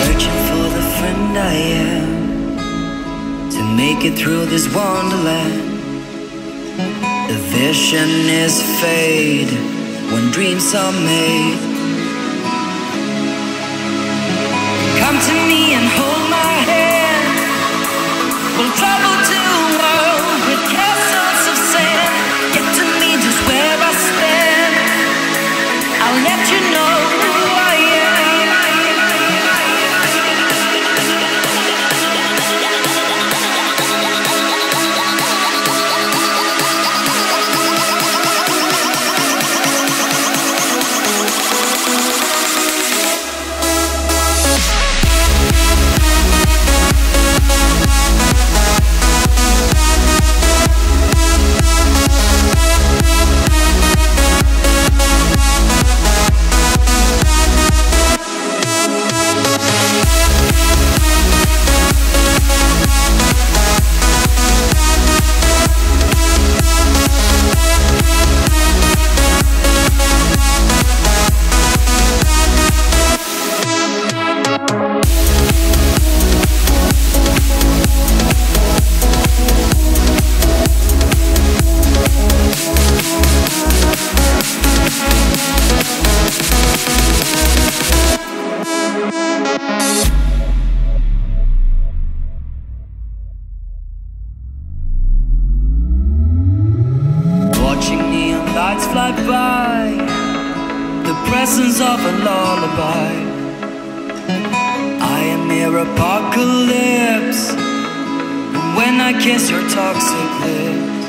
Searching for the friend I am, to make it through this wonderland. The vision is fade when dreams are made. Come to me and hold my hand. We'll travel to a world with castles of sand. Get to me just where I stand. I'll let you know who I am. Watching neon lights fly by, the presence of a lullaby. I am near apocalypse, and when I kiss your toxic lips,